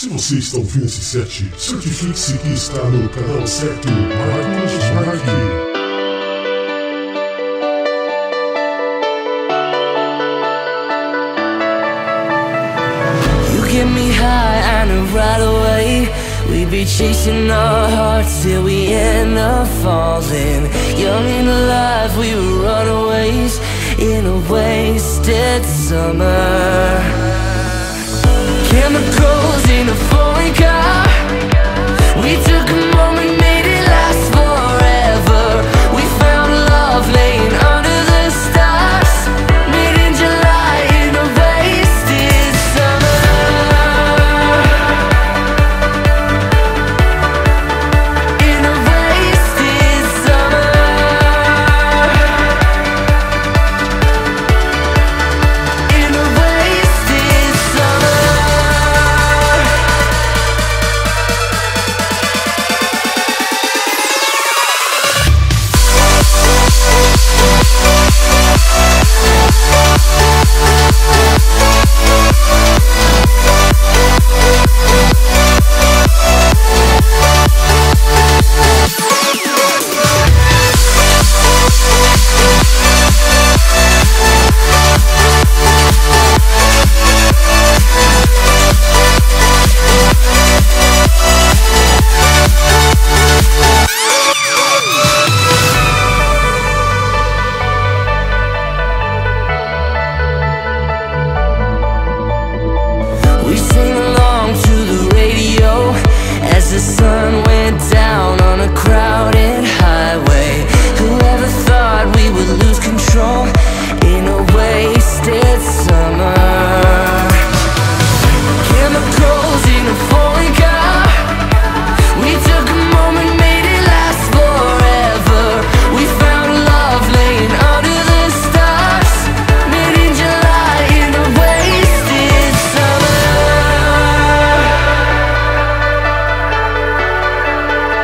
Se você está ouvindo esse set, certifique-se que está no canal certo. Marcos Marque. Get me high, I know right away we be chasing our hearts till we end up falling. Young and alive, we were runaways in a wasted summer. Chemicals in a foreign car. We took a moment, made it last forever. We found love laying under the stars, made in July in a wasted summer. In a wasted summer. In a wasted summer. We sing along to the radio as the sun went down on a crowded highway. Whoever thought we would lose control in a wasted summer? Chemicals in a foreign car. We took a moment, made it last forever. We found love laying under the stars, made in July in a wasted summer.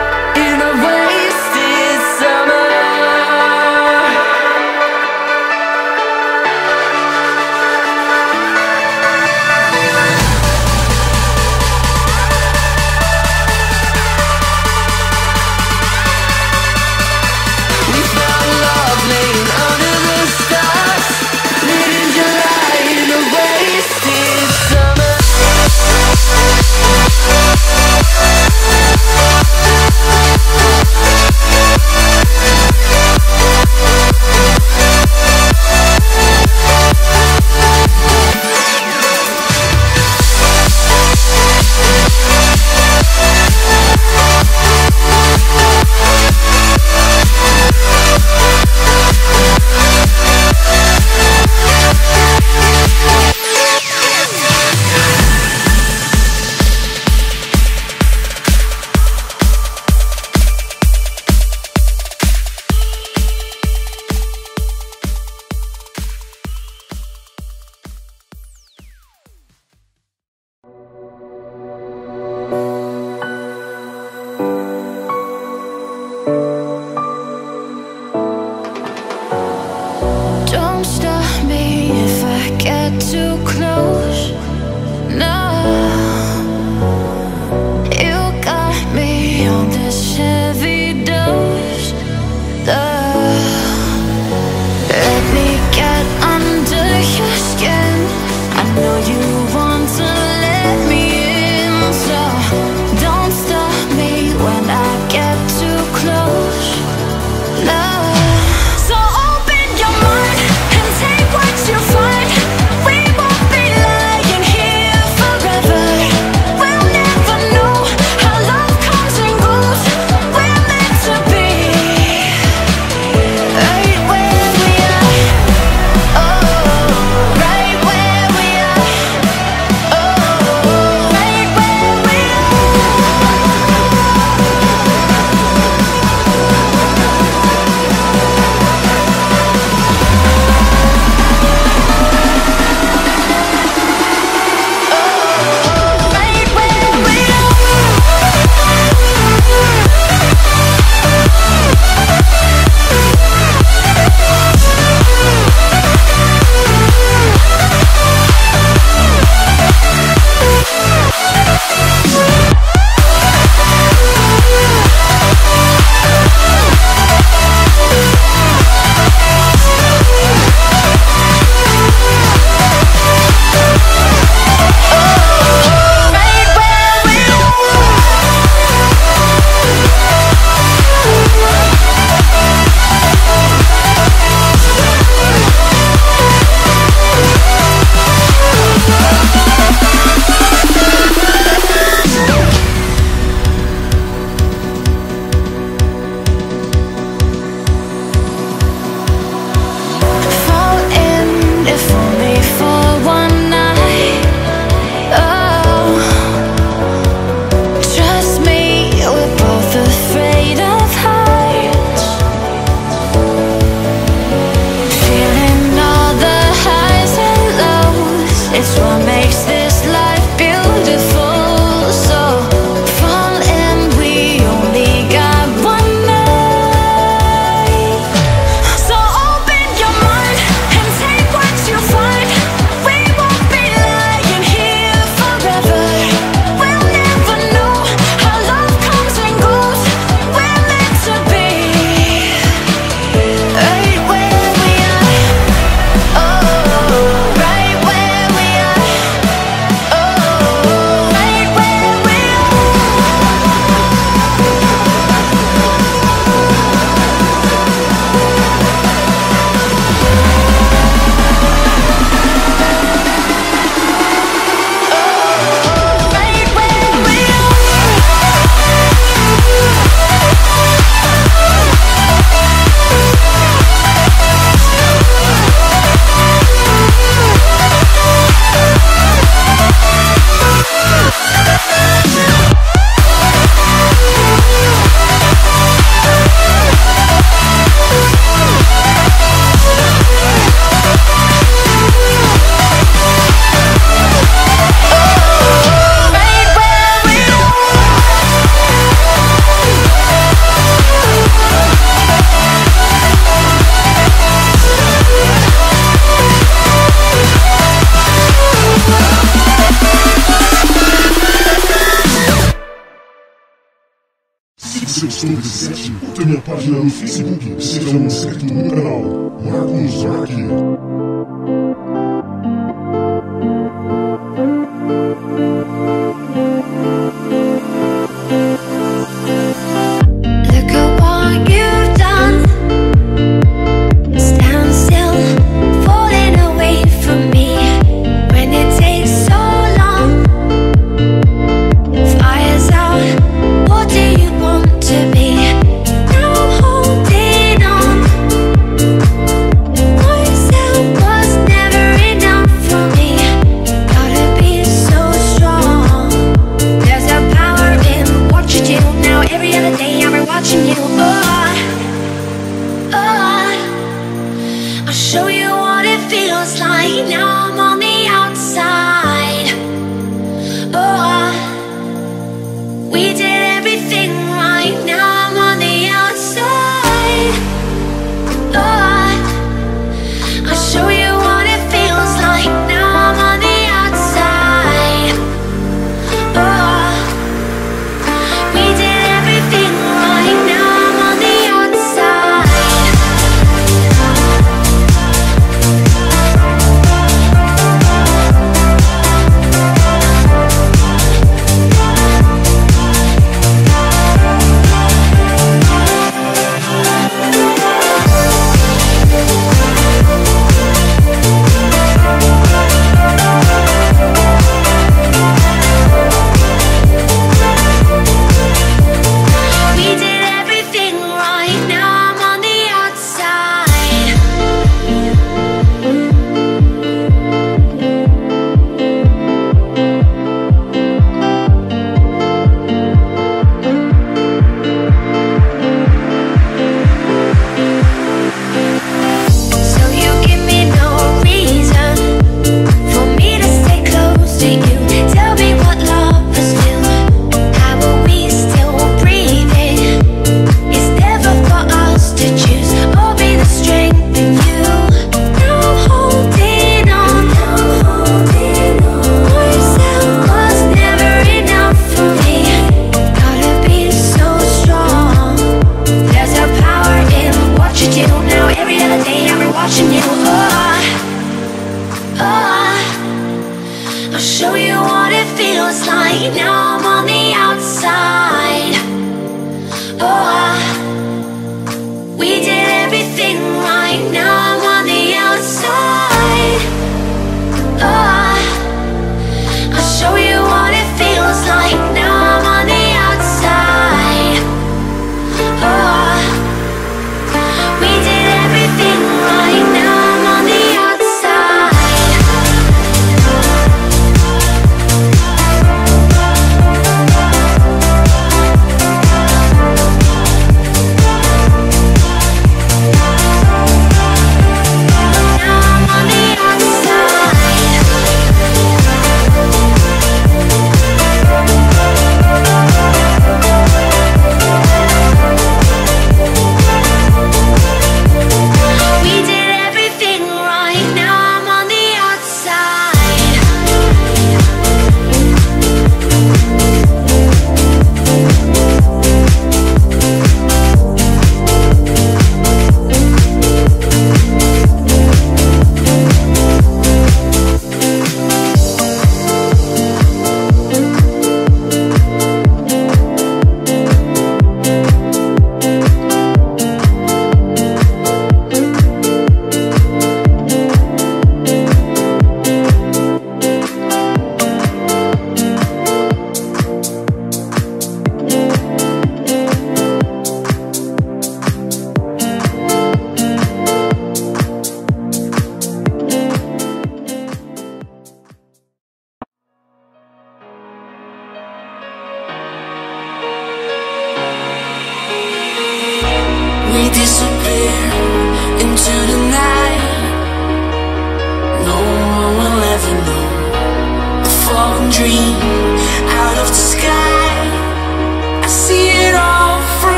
se eu estou 17, curta minha página no Facebook, seja um inscrito no canal Marcos Mark.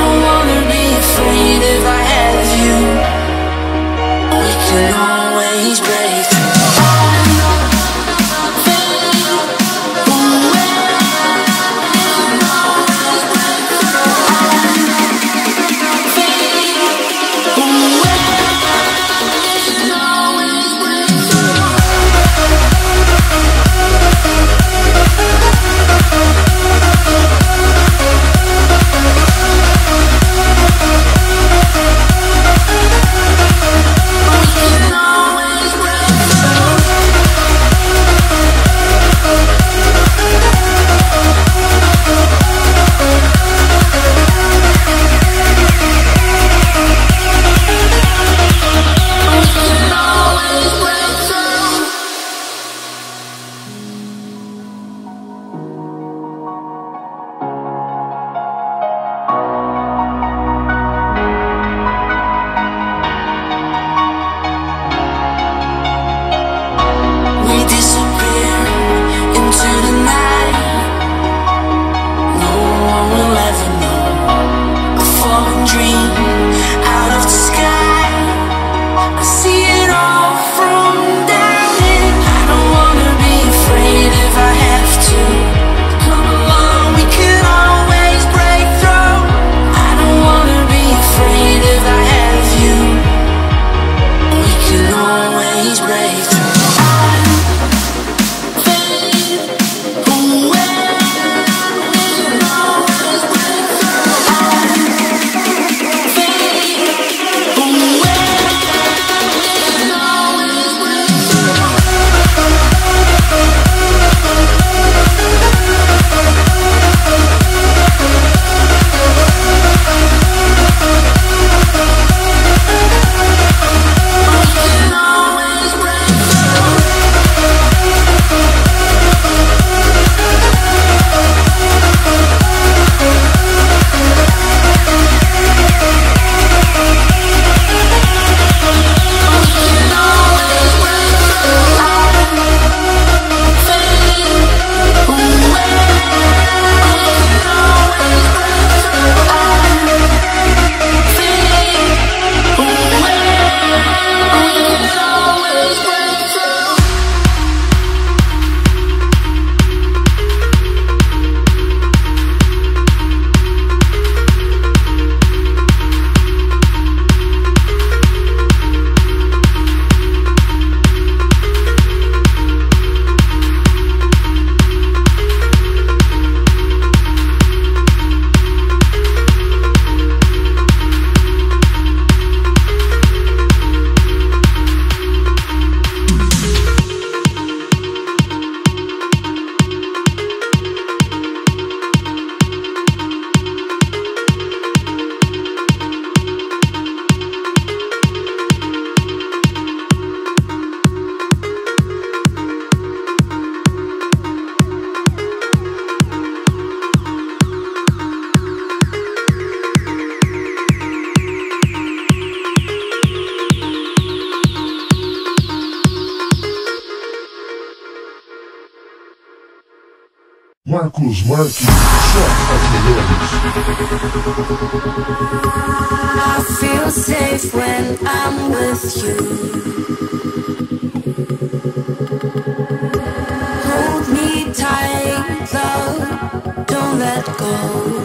can always Marcos Marques, só as melhores. I feel safe when I'm with you. Hold me tight, love, don't let go.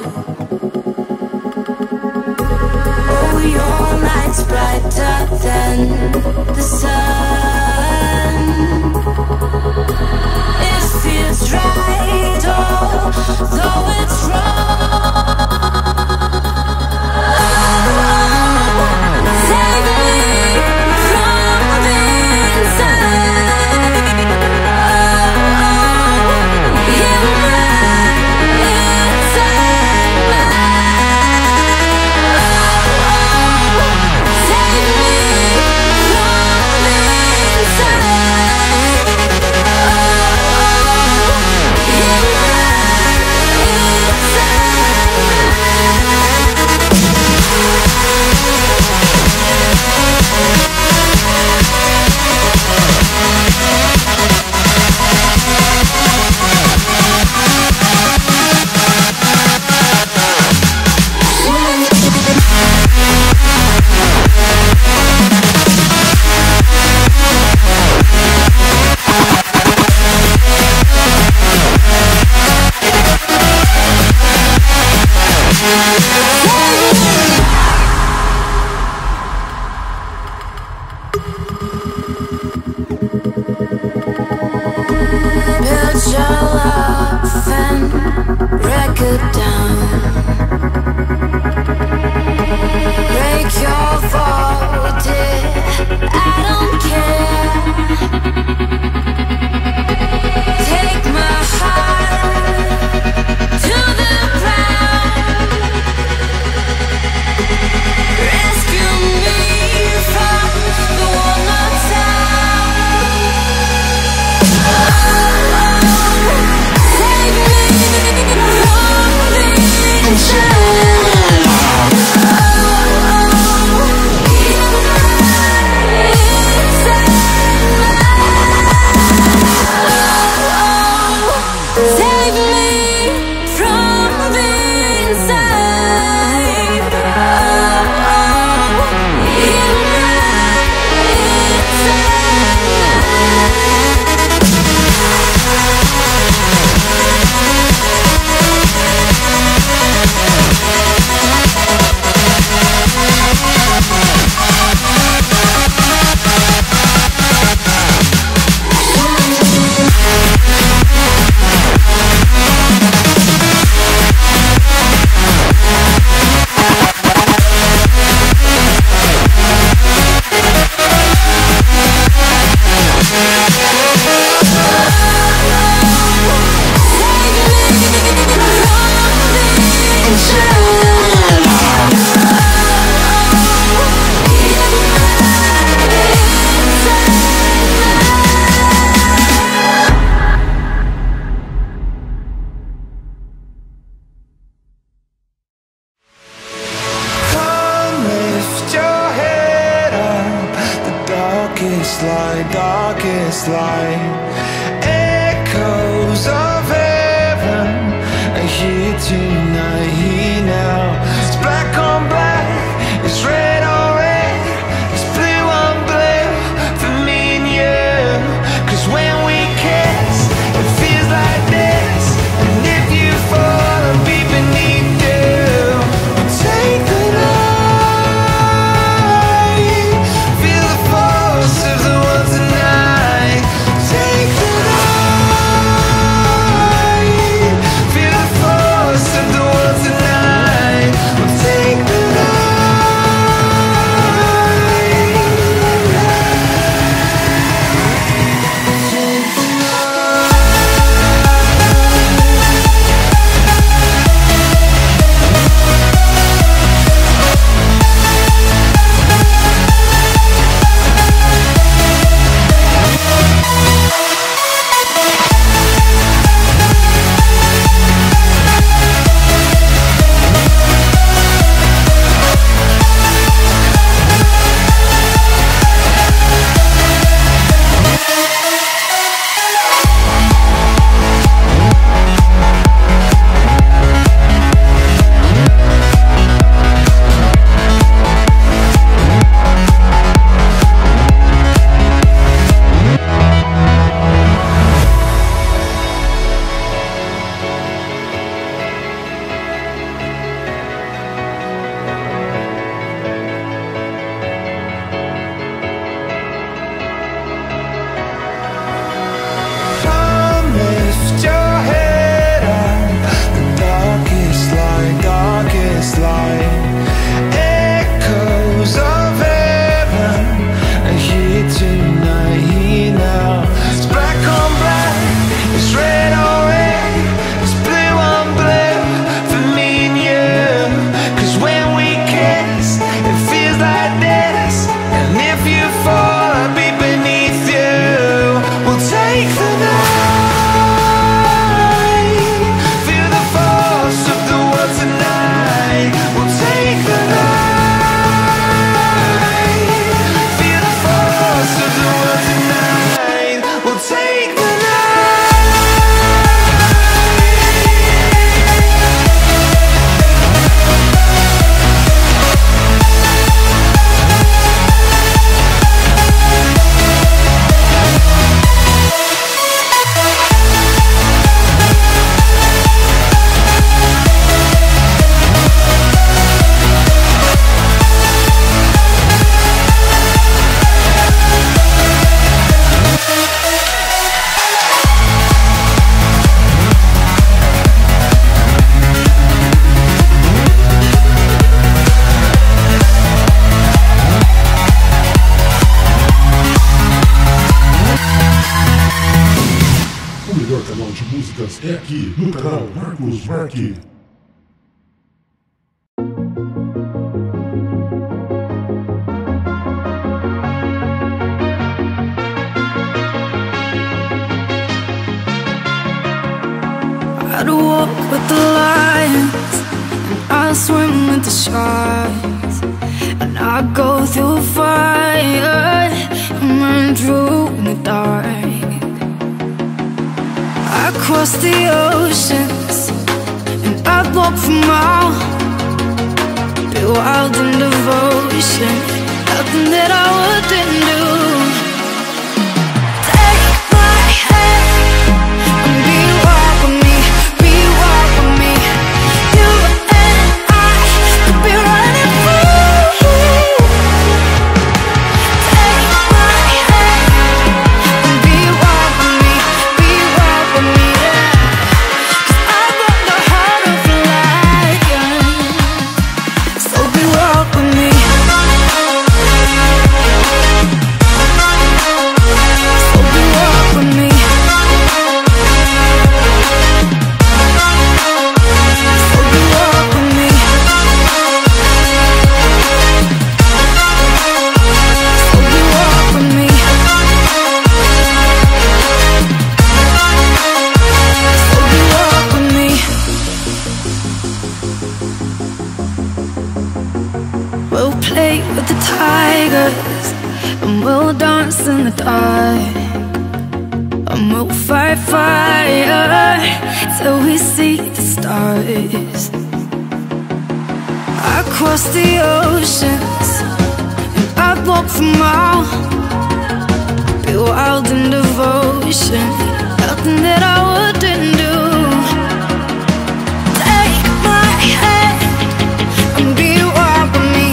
Oh, your light's brighter than the sun. It feels right, although it's wrong. Save me from the inside. In my inside. Save me from the inside. Build your love and break it down. Break your void, I don't care. Take my heart to the ground. Rescue me from the walnut town. Save me from the inside. Save me from the inside. Darkest light, echoes of heaven are here tonight, here now. It's black on black, it's red on red, it's blue on blue for me and you. 'Cause when we kiss, it feels like this. And if you fall, I'll be beneath you. Take the night, feel the force of the one tonight. Take the night. é aqui no canal Marcos Marque. I'd walk with the lions, and I'd swim with the sharks, and I'd go through fire and run through in the dark. I'd cross the oceans, and I'd walk for miles, be wild in devotion, nothing that I wouldn't do. Take my hand and be wild with me. We'll play with the tigers, and we'll dance in the dark, and we'll fight fire till we see the stars. I'd cross the oceans, and I'd walk for miles, be wild in devotion, nothing that I wouldn't do. Take my hand and be wild with me.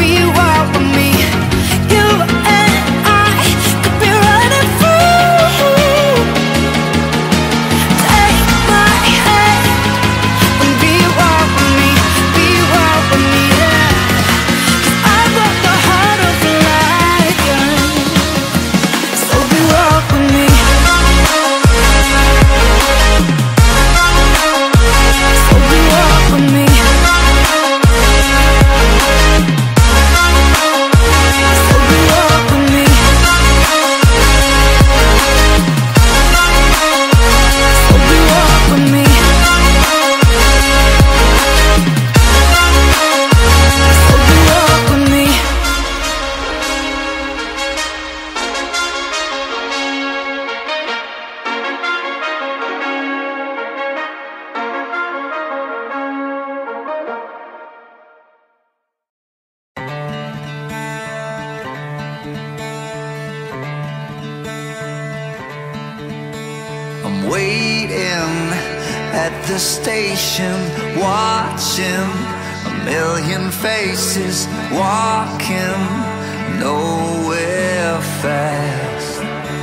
I'm waiting at the station, watching a million faces walking nowhere fast.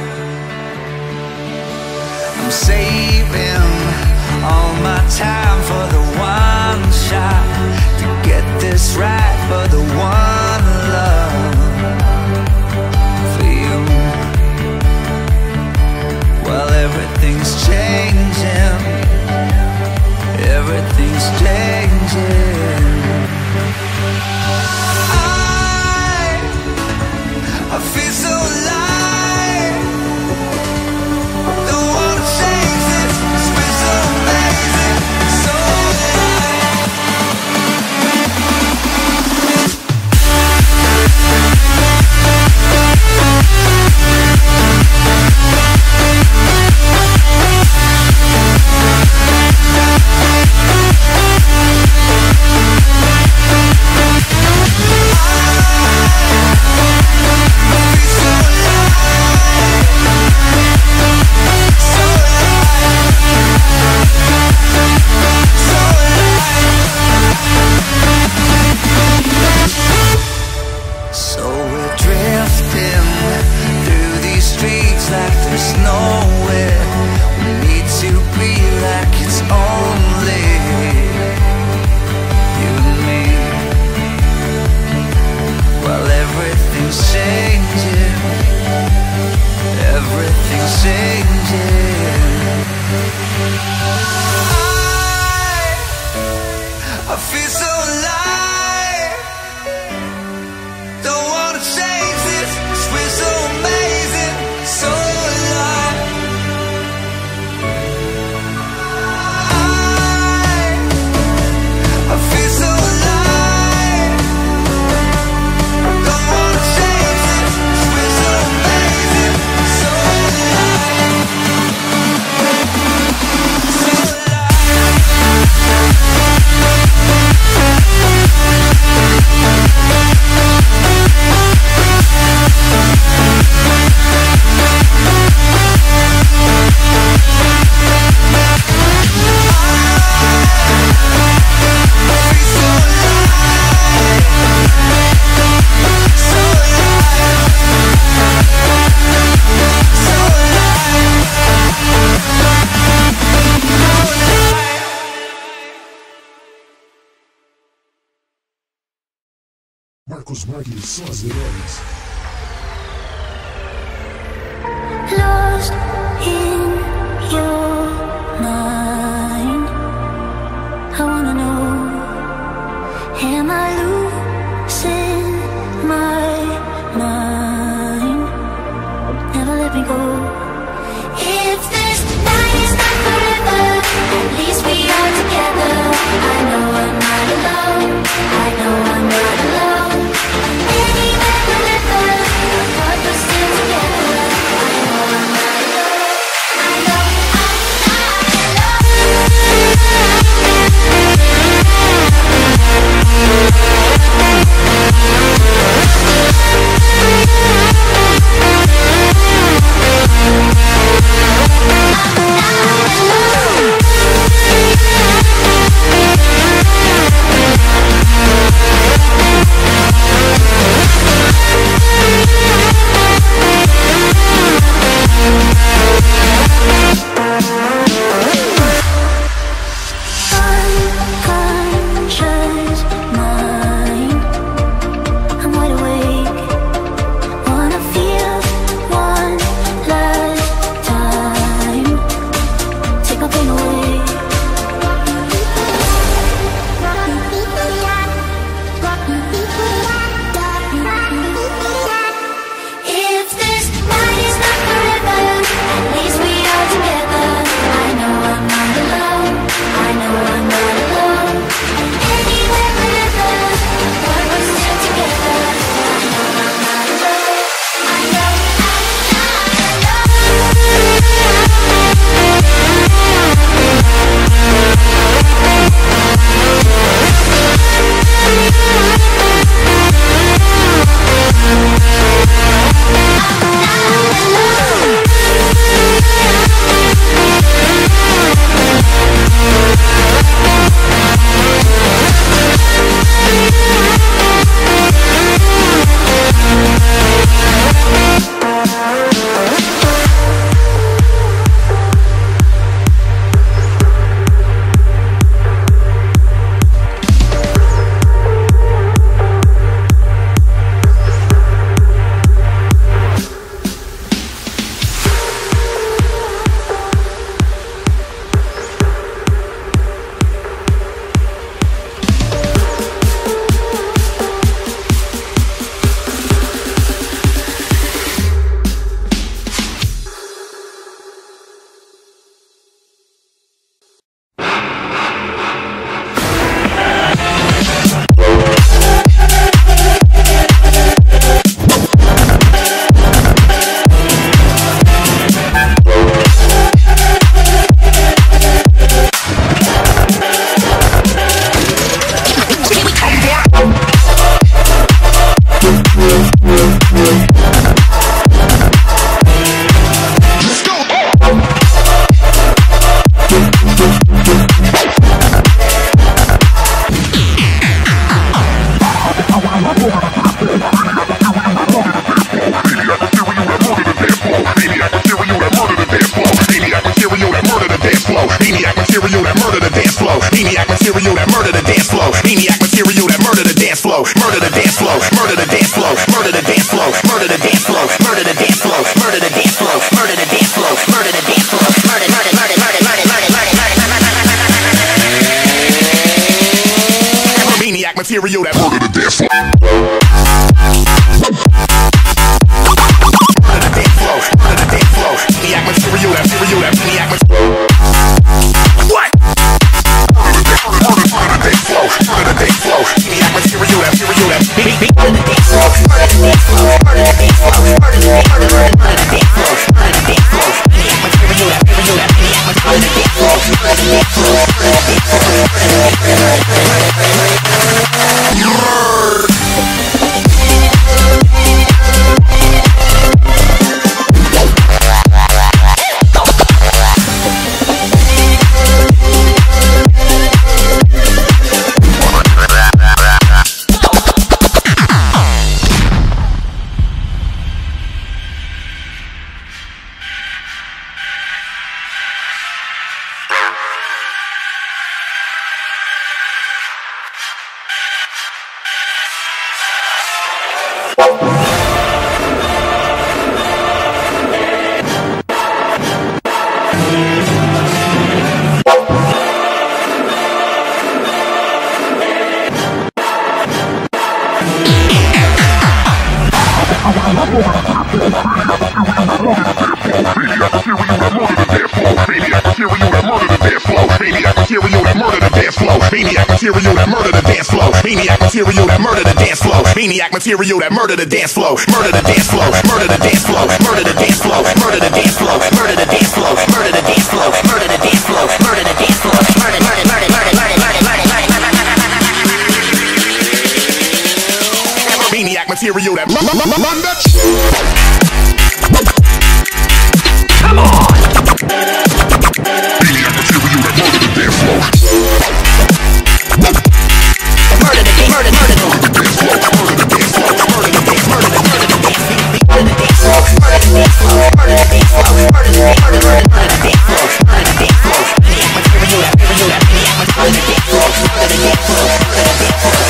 I'm saving all my time for the one shot to get this right, for the one love for you. Well, everything's changing, everything's changing. I feel so alive. Don't wanna change this, it's been so amazing, so alive. Everything's changing. Marcos Marques são as melhores. Lost in your mind, I wanna know, am I losing my mind? Never let me go. If this night is not forever, at least we are together. I know I'm not alone, I know I'm not alone. Anywhere, whenever, but we're still together. I know I'm not alone, I know I'm not material that murder the dance floor. Murder the dance floor, murder the dance floor. Maniac material that maniac material. What? Murder the dance floor, murder the dance floor. Maniac material that murder the dance floor, murder the dance floor, murder the dance floor, murder the dance floor, murder the dance floor, murder the dance floor. Maniac material that maniac material that dance floor, murder the dance floor, murder the dance floor, murder the dance floor. Maniac material that murder the dance floor. Maniac material that murder the dance floor. Maniac material that murder the dance floor. Murder the dance floor. Murder the dance floor. Murder the dance floor. Murder the dance floor. Murder the dance floor. Murder the dance floor. Murder the dance floor. Murder the dance floor. Murder, murder, murder, murder, murder, murder, murder, murder. Maniac material that run that shit. Come on. Maniac material that murder the dance floor. Murder the dance, murder, murder the dance floor. Murder the dance floor. Murder the dance, murder the dance, murder the dance, murder the dance floor. Murder the dance floor. Murder the dance floor. Murder the dance, murder, murder, murder the dance floor. Murder the dance floor. Maniac material that material that maniac material the dance floor. Murder the dance floor. Murder the dance floor.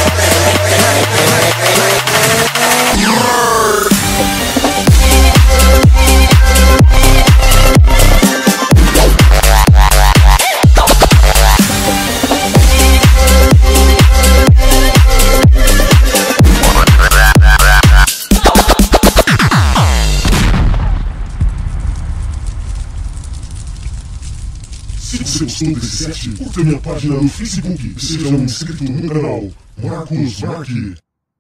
Se você gostou desse set, curta minha página no Facebook e seja um inscrito no canal Marcos Marque.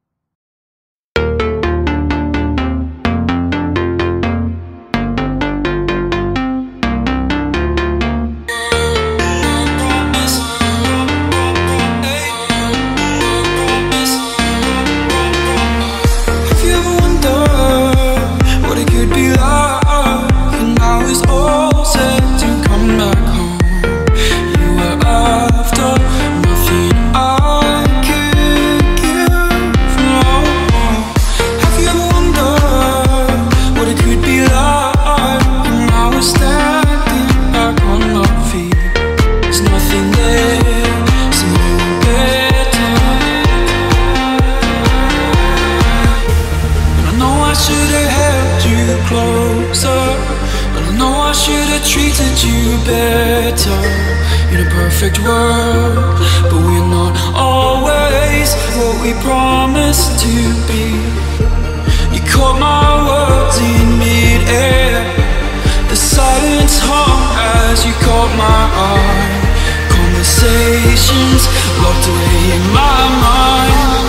Perfect world, but we're not always what we promised to be. You caught my words in mid-air. The silence hung as you caught my eye. Conversations locked away in my mind.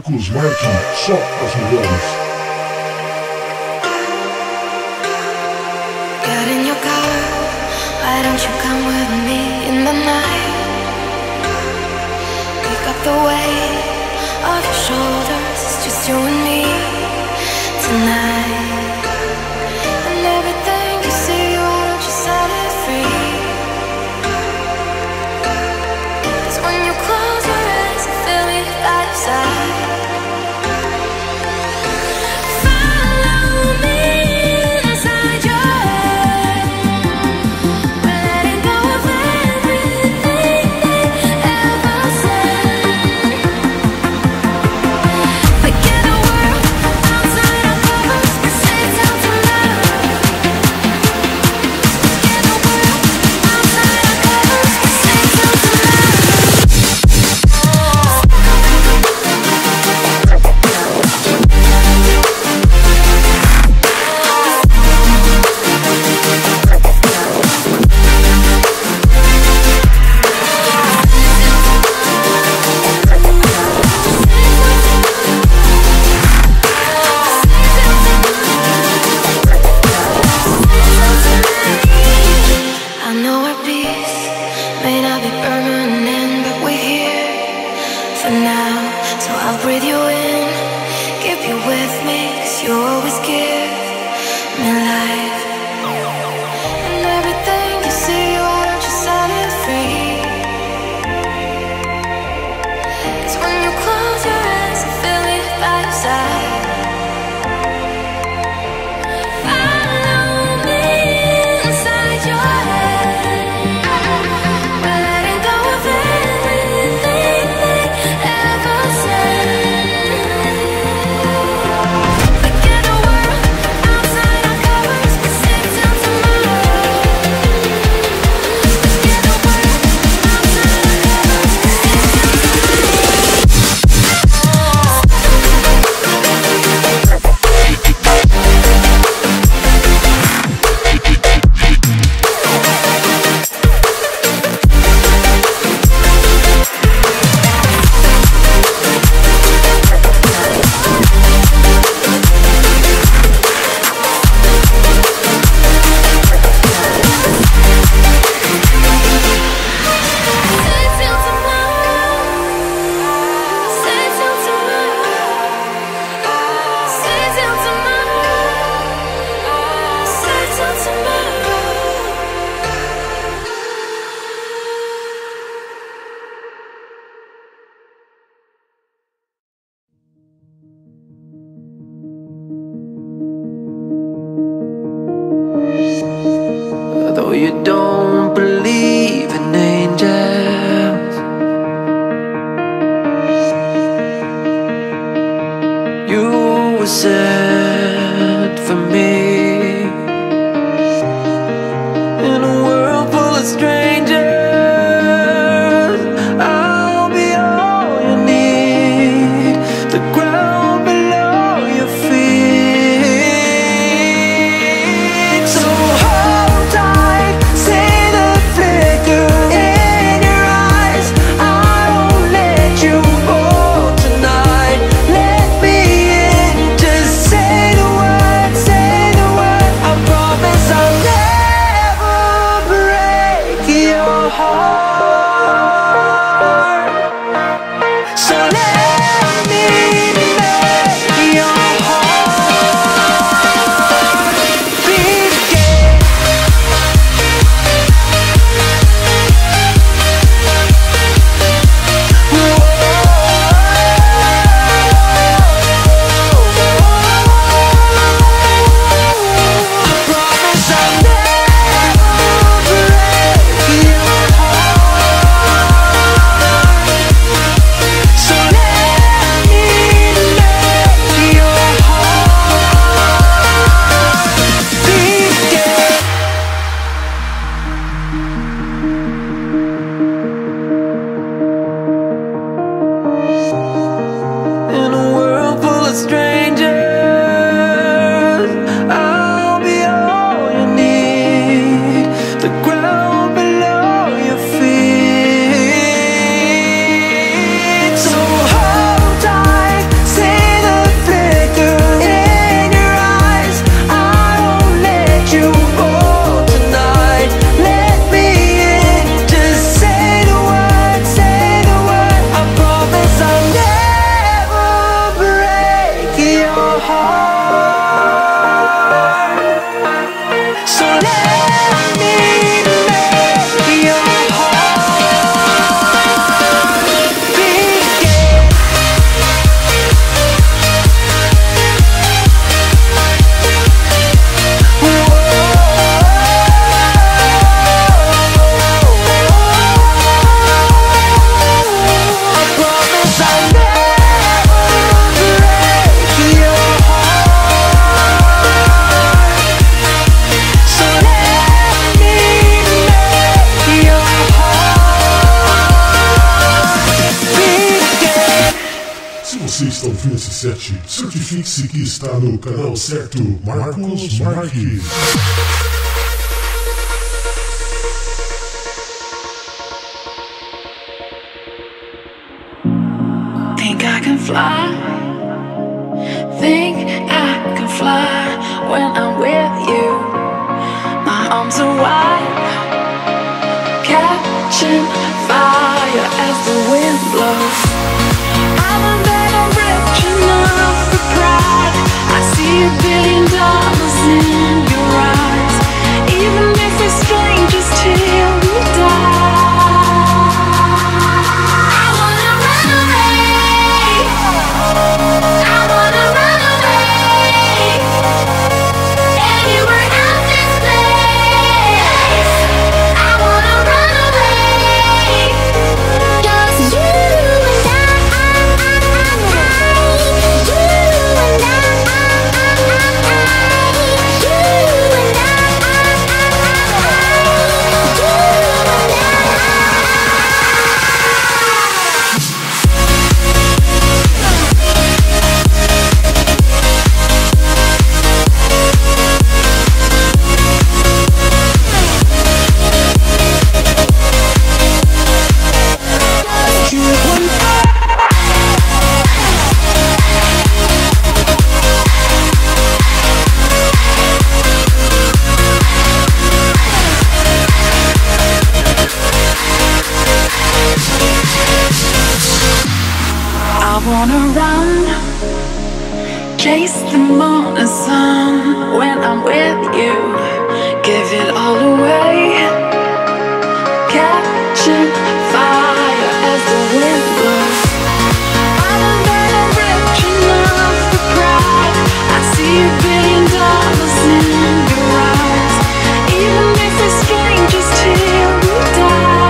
Marcos Marque, só as melhores. Get in your car, why don't you come with me in the night? Pick up the weight of your shoulders, it's just you and me tonight. And everything you see, why don't you set it free? 'Cause when you close your eyes, I feel me by your side. You don't believe in angels, you were sent for me in a world full of strangers. I'll be all you need, the ground below your feet. So hold tight, see the flicker in your eyes. I won't let you go tonight. Let me in, just say the word, say heart. So let me make your heart begin. Se você está ouvindo esse set, certifique-se que está no canal certo. Marcos Marques. Think I can fly. Think I can fly when I'm with you. My arms are wide, catching fire as the wind blows. I'm a man, I'm rich enough for pride. I see $1 billion in your eyes. Even if we're strangers till we die, I wanna run away. I wanna run away. Anywhere out this place, I wanna run away. Just you and I, you and I, I wanna run, chase the morning sun when I'm with you. Give it all away, catching fire as the wind blows. I'm a man, I'm rich enough for pride. I see $1 billion in your eyes. Even if we're strangers till we die,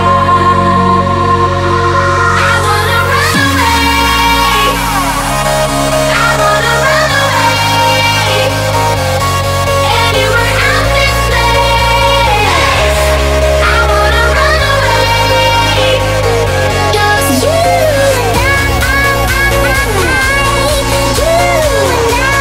I wanna run away. I wanna run away. Anywhere out this place, I wanna run away. Just you and I, you and I, you and I.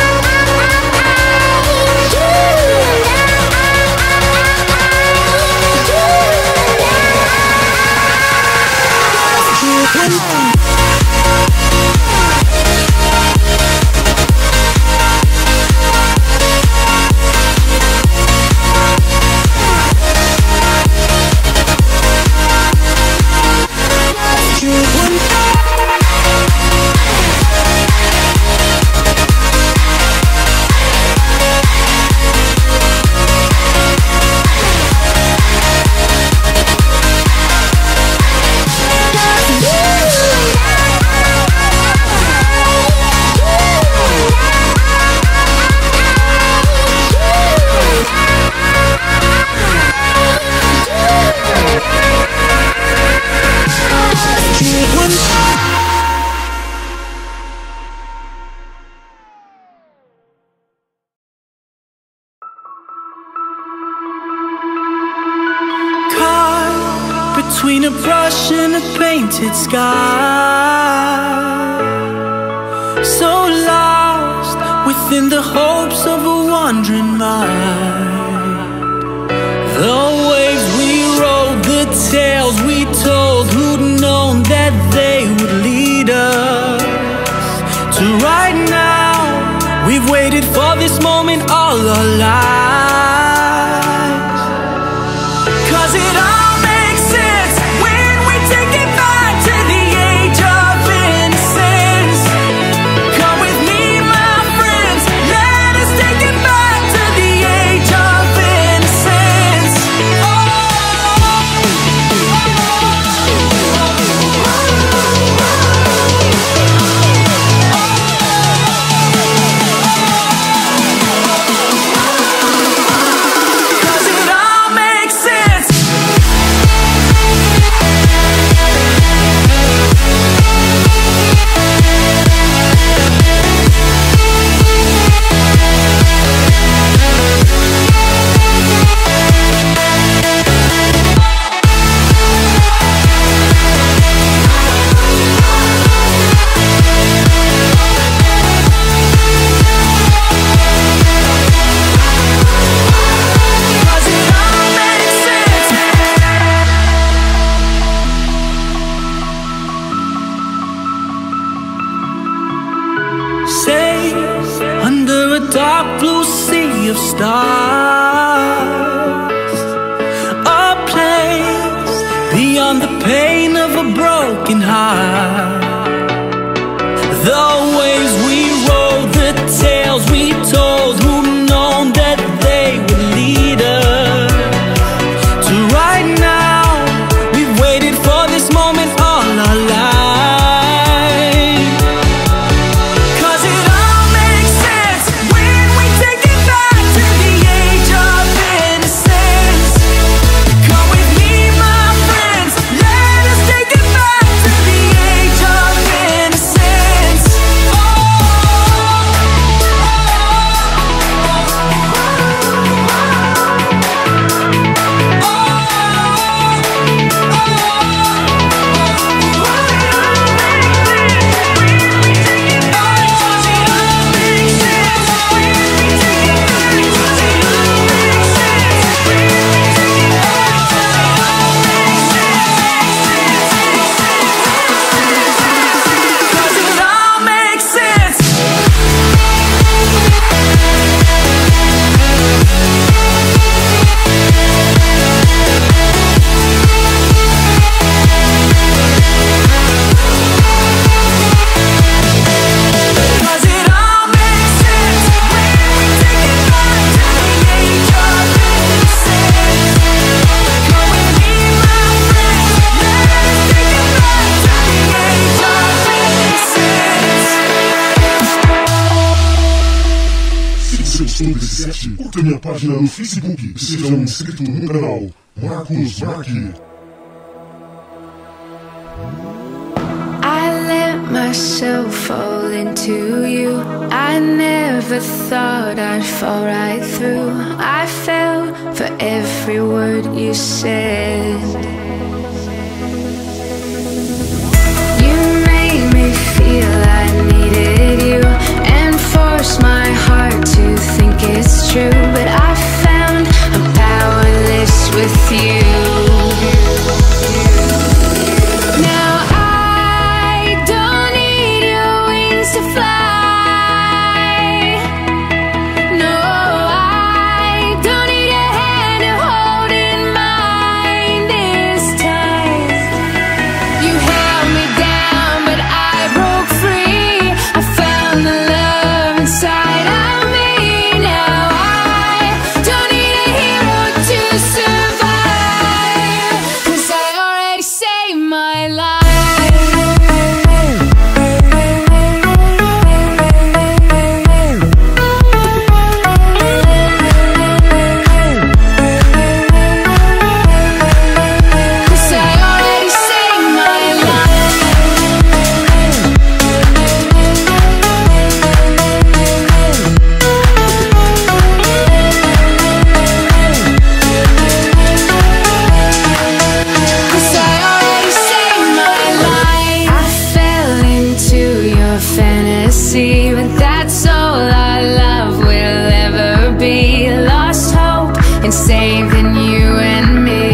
Between a brush and a painted sky, so lost within the hopes of a wandering mind. The waves we rode, the tales we told, who'd known that they would lead us to right now. We've waited for this moment all our lives, 'cause it all makes sense when we take it back to the age of innocence. Come with me, my friend. of stars, a place beyond the pain of a broken heart. The ways we rode, the tales we told, who known that they would lead us to right now. We've waited for this moment all our lives. 'Cause it all makes sense when we take it back to the age of innocence. Come with me, my friends, let us take it back to the age of innocence. Curta a minha página no Facebook e seja inscrito no canal Marcos Marque. I let myself fall into you. I never thought I'd fall right through. I fell for every word you said. You made me feel I needed you and forced my heart to think it's true. But I found I'm powerless with you. Now I don't need your wings to fly. No, I don't need a hand to hold in mine this time. You held me down, but I broke free. I found the love inside of me. Now I don't need a hero to survive, 'cause I already saved my life. But that's all our love will ever be. Lost hope in saving you and me.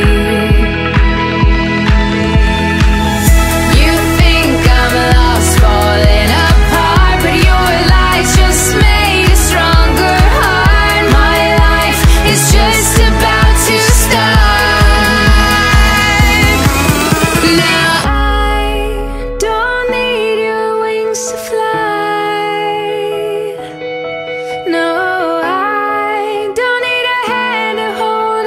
You think I'm lost, falling apart, but your light just made a stronger heart. My life is just about to start. Now I don't need your wings to fly. No, I don't need a hand to hold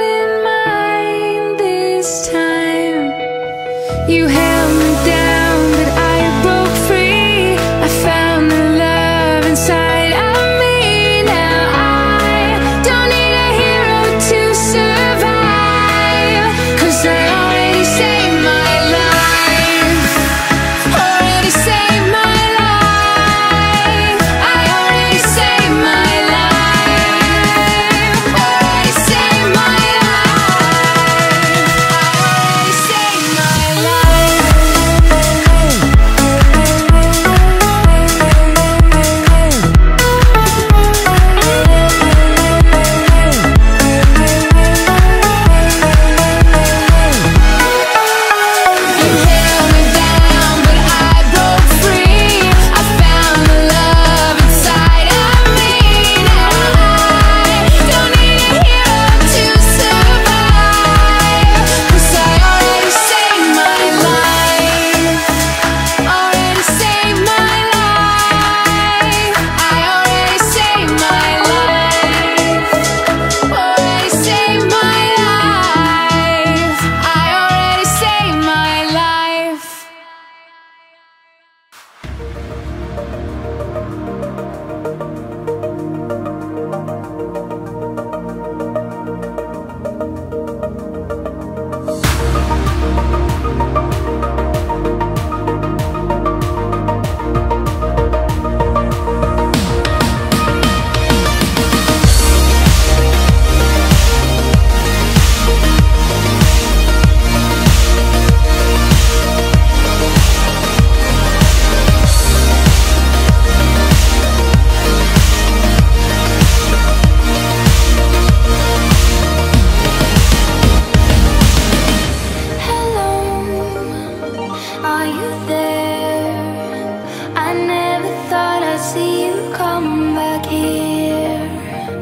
here.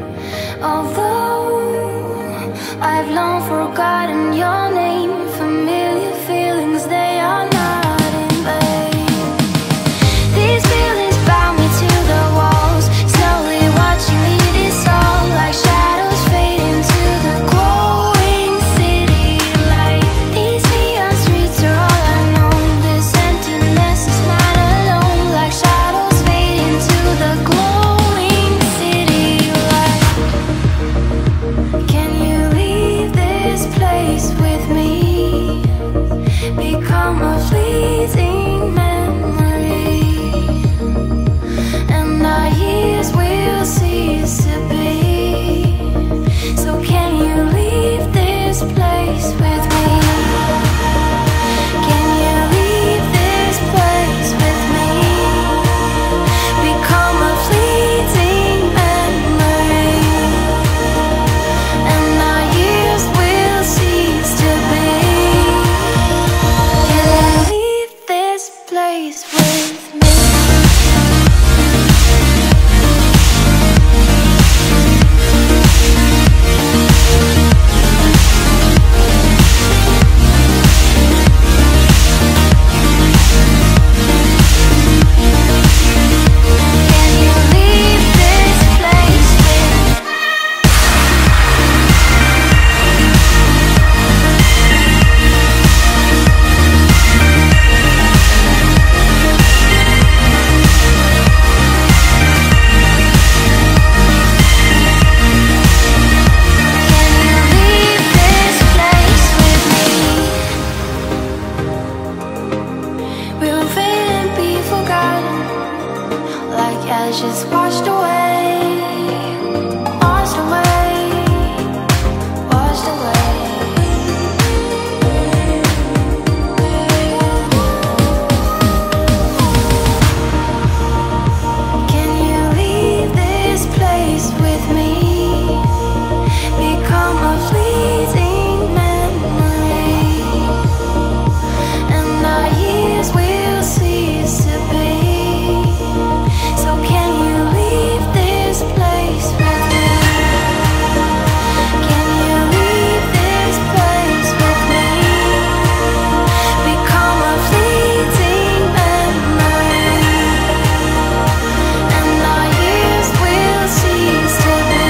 Although I've long forgotten your name, familiar feelings, they are not in vain. These feelings bound me to the walls, slowly watching me dissolve like shadows fade into the glowing city light. These neon streets are all I know, this emptiness is not alone, like shadows fade into the glowing city light. Can you leave this place with me? Become a fleeting memory, and our years will cease to be. So can you leave this place with me? Can you leave this place with me? Become a fleeting memory, and our years will cease to be. Can you leave this place with me? Can you leave this place with me? Can you leave this place with me? We'll fade and be forgotten, like ashes washed away, washed away, washed away. Can you leave this place with me? Become a fleeting memory, and our years will cease to be. So can you leave this place with me? Can you leave this place with me? Become a fleeting memory, and our years will cease to be.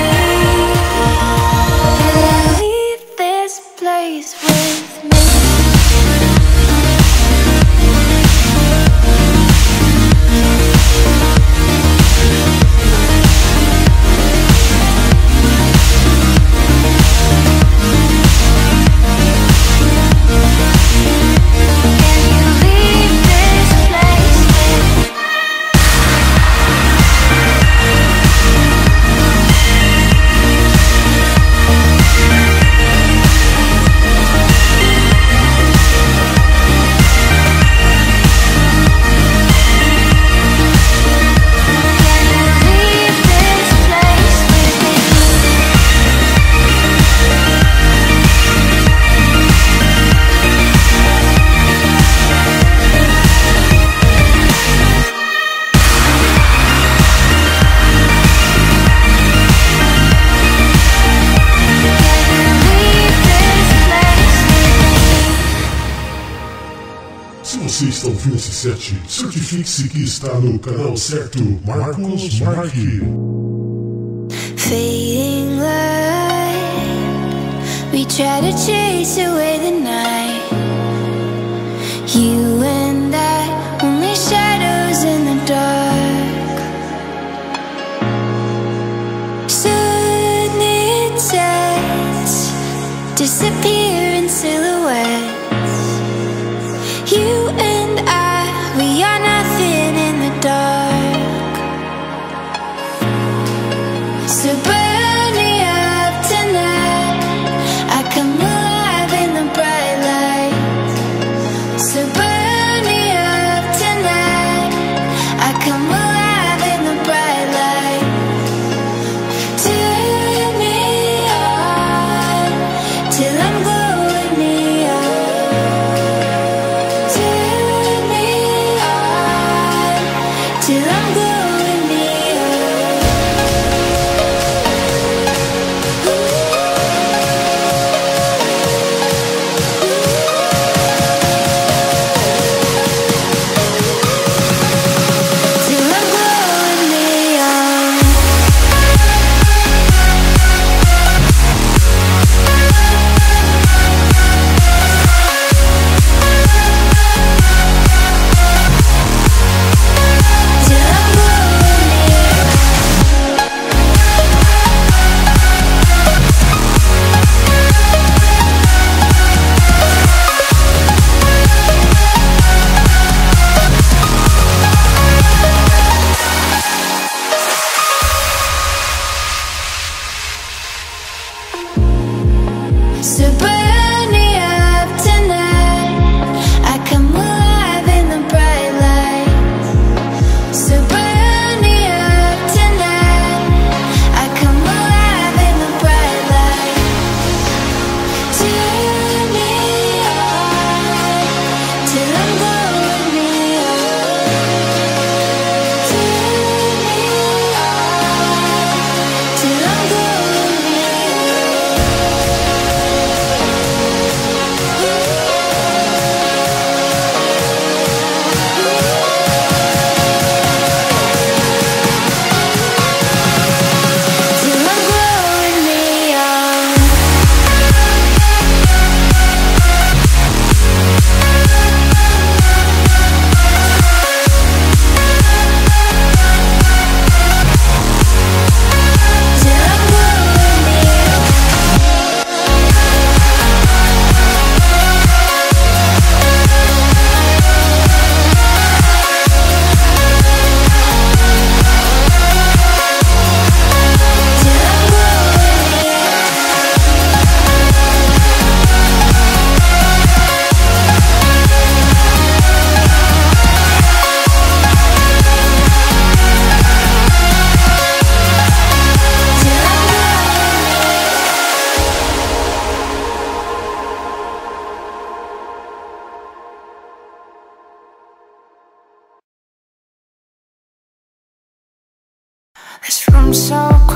Can you leave this place with me? Can you leave this place with me? Can you leave this place with me? Se você está ouvindo esse set, certifique-se que está no canal certo. Marcos Marque. Fading light, we try to chase away the night. You and I, only shadows in the dark. Soon it sets, disappear in silhouettes. You and I, we are nothing in the dark. So burn me up tonight, I come alive in the bright light. So burn me up tonight, I come alive in the bright light. Turn me on till I'm glowing neon. Turn me on till I'm glowing neon.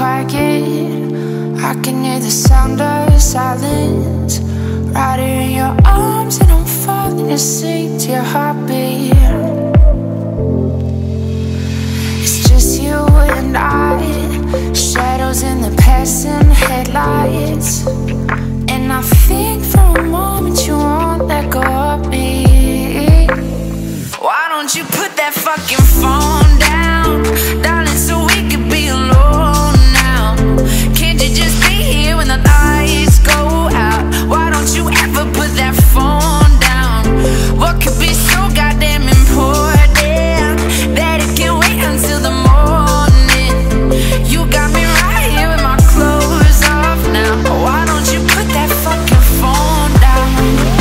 like it. I can hear the sound of silence right here in your arms, and I'm falling asleep to your heartbeat. It's just you and I, shadows in the passing headlights. And I think for a moment you won't let go of me. Why don't you put that fucking phone down, darling, so we could be alone now? Can't you just be here when the lights go out? Why don't you ever put that phone down? What could be so goddamn important that it can wait until the morning? You got me right here with my clothes off now. Why don't you put that fucking phone down?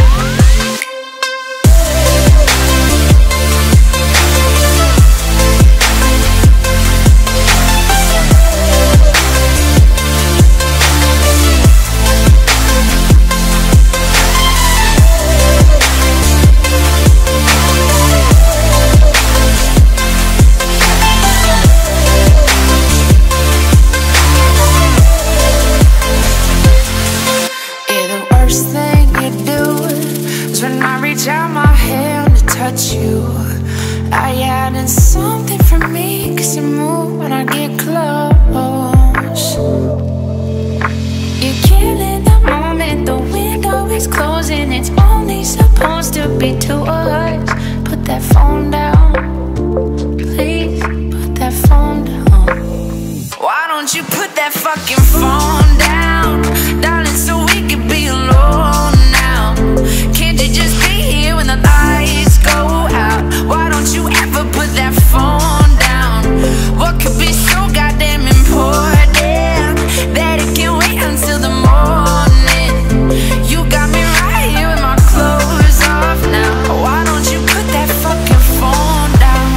You, are you hiding something from me? Cause you move when I get close. You're killing the moment, the window is closing. It's only supposed to be two of us. Put that phone down, please, put that phone down. Why don't you put that fucking phone down, darling, so we could be alone now? Can't you just be here when the lights go out? Why don't you ever put that phone down? What could be so goddamn important that it can wait until the morning? You got me right here with my clothes off now. Why don't you put that fucking phone down?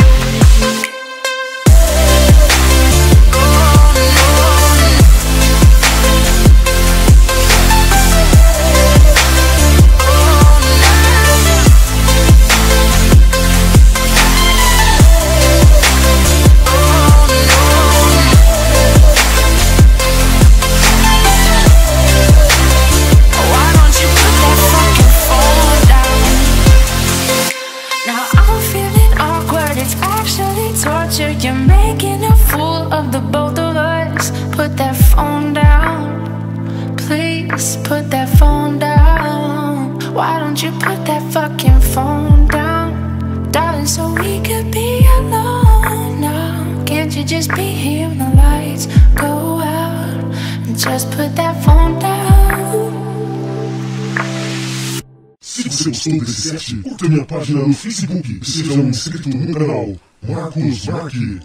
You're making a fool of the both of us. Put that phone down, please, put that phone down. Why don't you put that fucking phone down, darling, so we could be alone now? Can't you just be here when the lights go out and just put that phone down? Se você gostou desse set, curta minha página no Facebook e seja inscrito no canal Marcos Marque.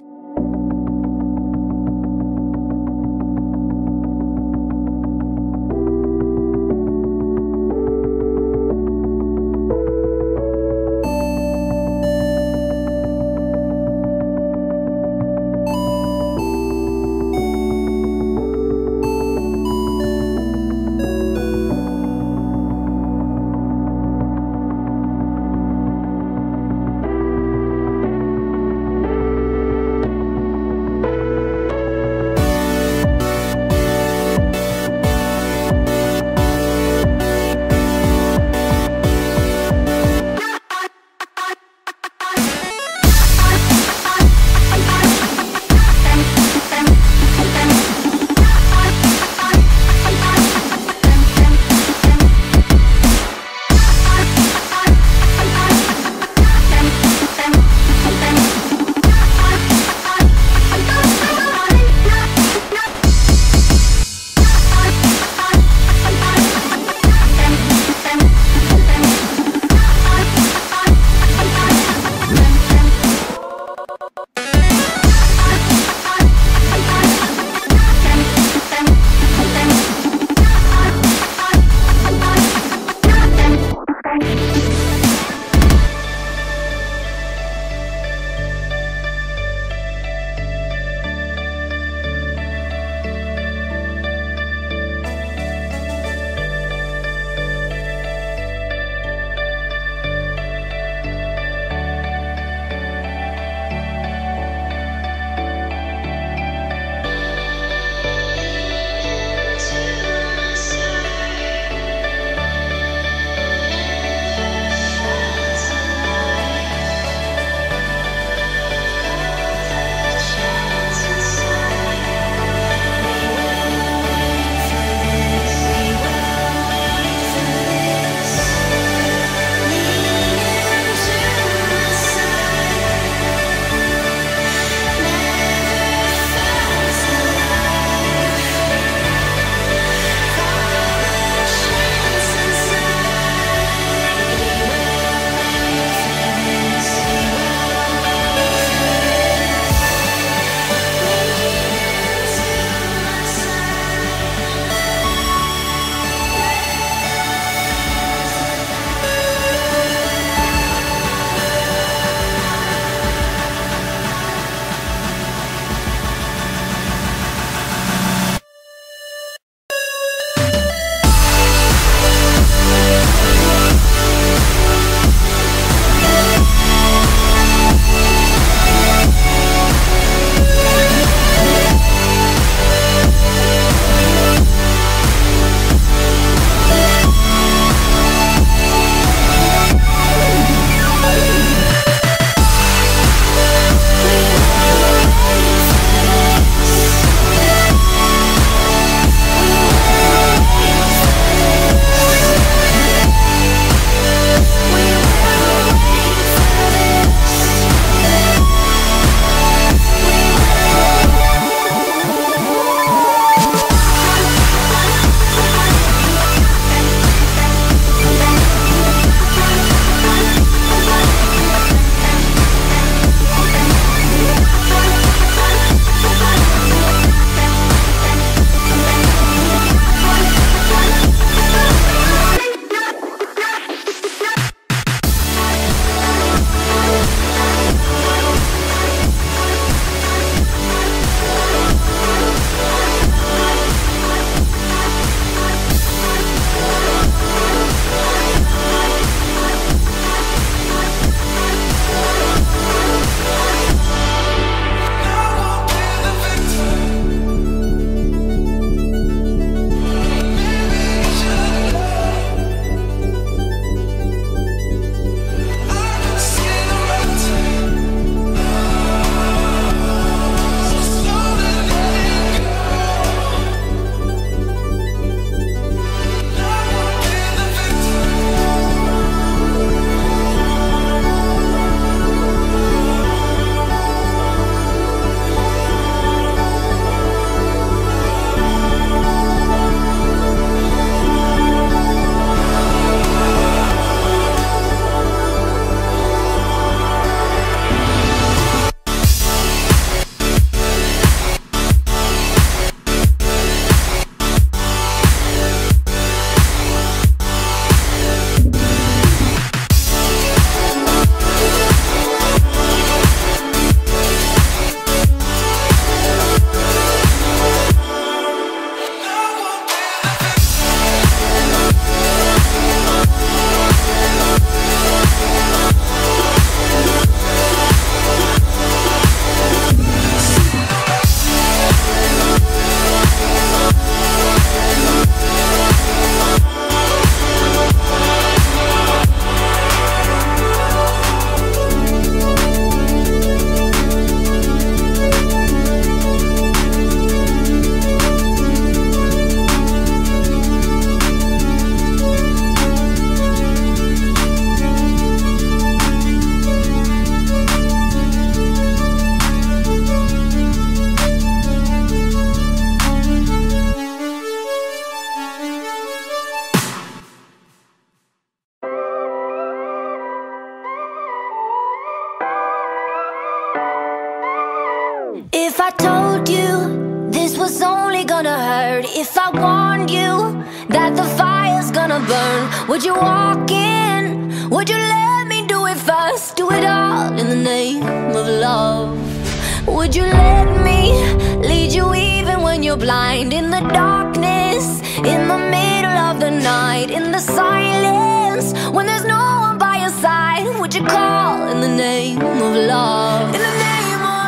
only gonna hurt if I warned you that the fire's gonna burn? Would you walk in? Would you let me do it first? Do it all in the name of love. Would you let me lead you even when you're blind? In the darkness, in the middle of the night, in the silence, when there's no one by your side, would you call in the name of love? In the name of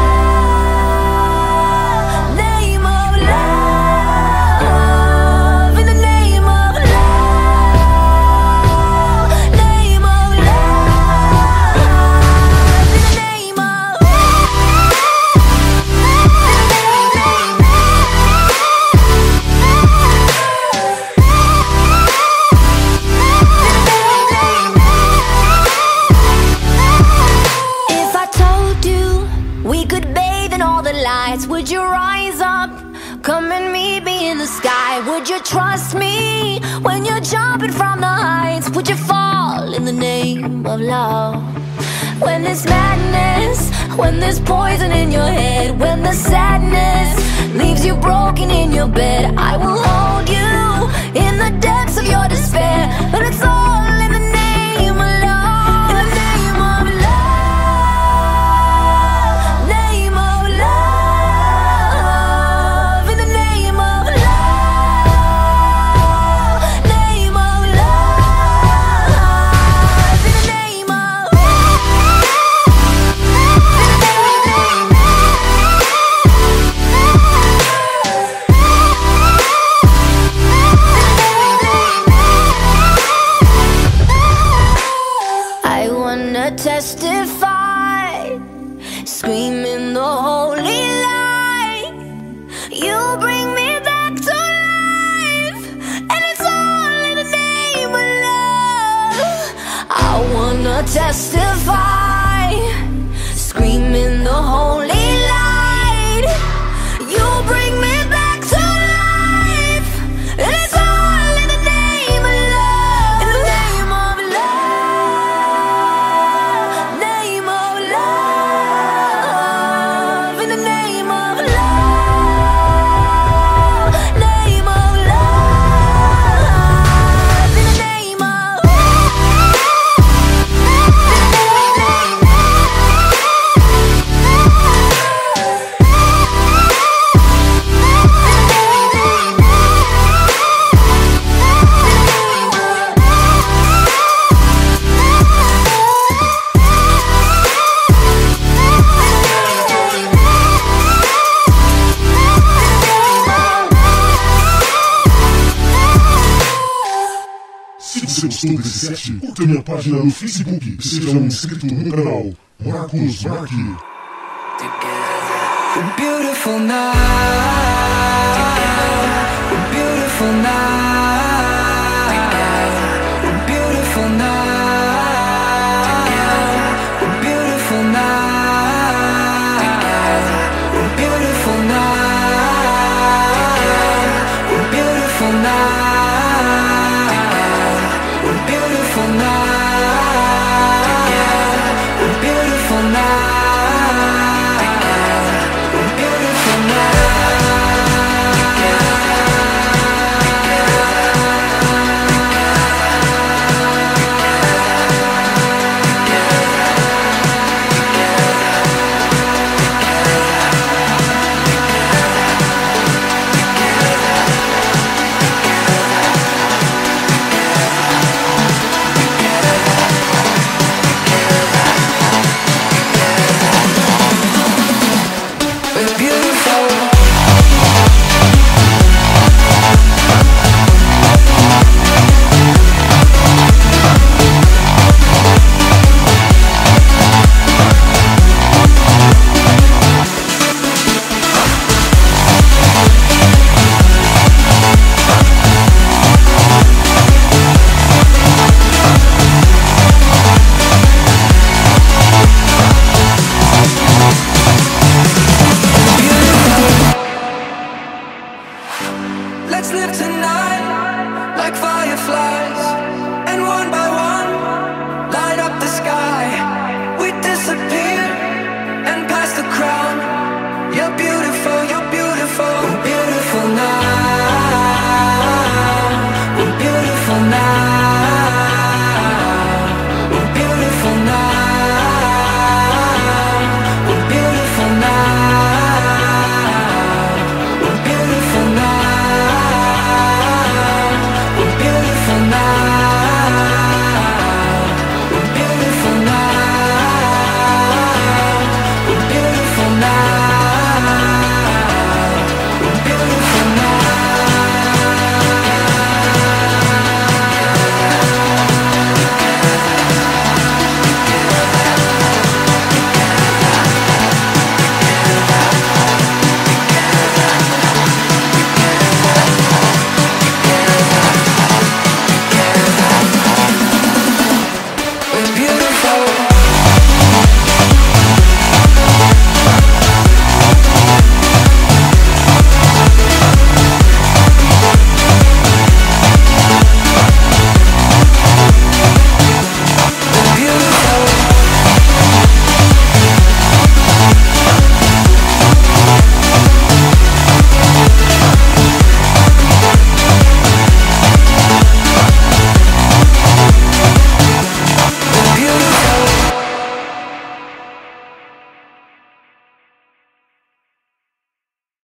love, name of love, in the name of love, name of love, in the name of would you rise up, come and meet me in the sky? Would you trust me when you're jumping from the heights? Would you fall in the name of love? When there's madness, when there's poison in your head, when the sadness leaves you broken in your bed, I will hold you in the depths of your despair. But it's all in the name of love, in the name of love, name of love, in the name of love, name of love, in the name of I wanna testify, screaming the holy light. You bring me back to life, and it's all in the name of love. I wanna testify, screaming the holy light. You bring me back to life, and it's all in the name of love. In the name of love, name of love, in the name of love, name of love, in the name of Se você gostou desse set, curta a minha página no Facebook e seja inscrito no canal Marcos Marque. A beautiful night.